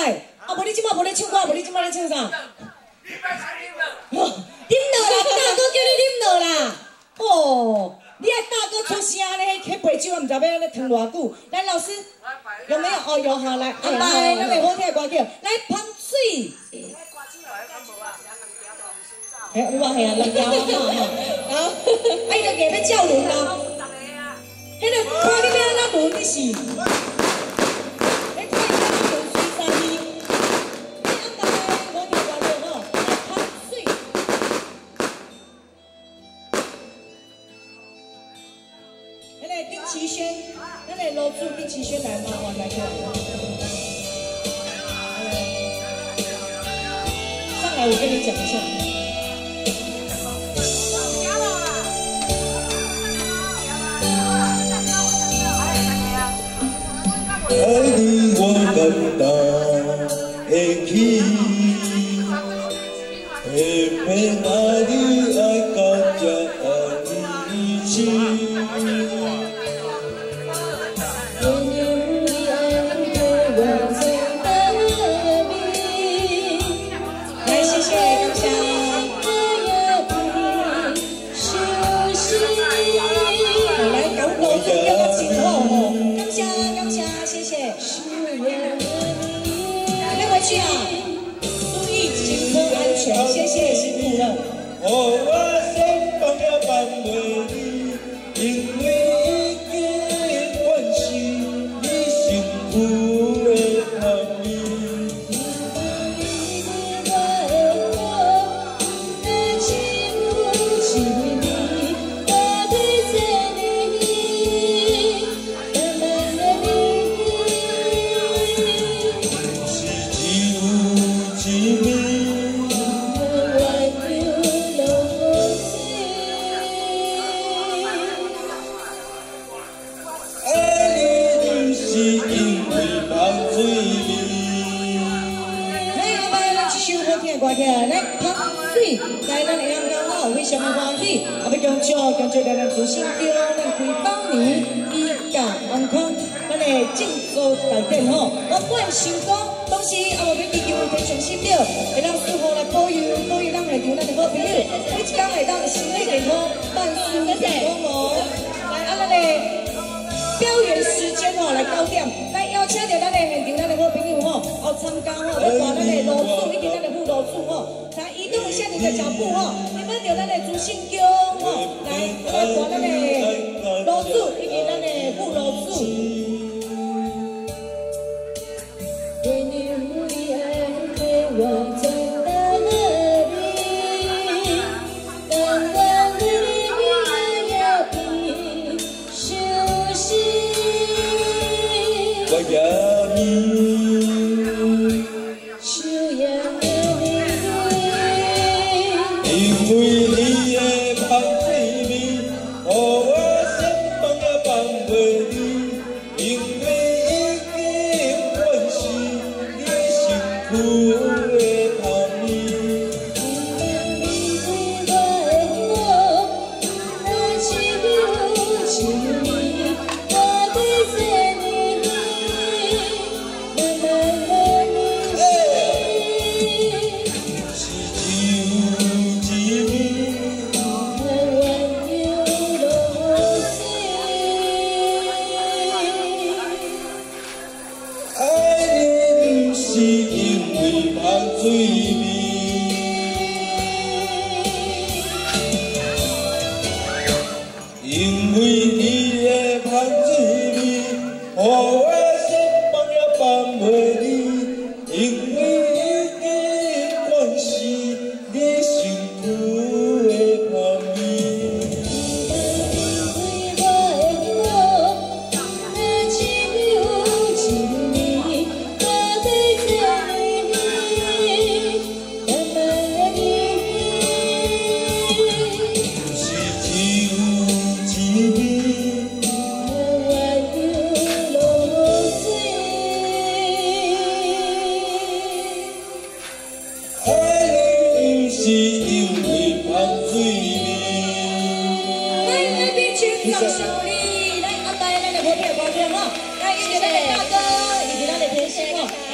来，啊，无你即摆无咧唱歌，无你即摆咧唱啥？啉落啦，大哥叫你啉落啦。哦，你爱大哥出声咧，迄杯酒我毋知要咧烫偌久。来，老师有没有？哦，有好来，安排咱个好听的歌曲，来喷水。哎，有啊，系啊，两条啊，好，哎，就硬要叫轮啊。迄个看你要安怎轮你是？丁奇轩，咱来楼主丁奇轩来吗？我来过来，上来我跟你讲一下。 爱你我简单会起，会变爱你爱到这爱你起。 谢谢，辛苦了。 我心放了放袂你，因为已经惯是你幸福的含义。 来喷水，来咱会刚刚好，非常的欢喜，啊要恭祝咱自信叫咱开包年伊甲安康，咱的敬祝大典吼，我本想讲，当时啊无要祈求天上神了，会当祝福来保佑咱现场咱的好朋友，每一天会当身体健康，万事如意哦。来啊，咱的表演时间吼来9点，来邀请到咱的现场咱的好朋友吼，哦参加吼，要带咱的楼主以及咱的副楼主吼。来移动一下你的脚步哈，你们有咱的主信宫哈，来带咱的楼主以及咱的副楼主。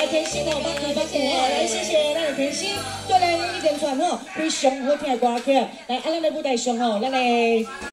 甜心哦，帮助哦，来谢谢咱的甜心，对咱一连串吼非常好听的歌曲，来啊，咱的舞台上吼，咱的。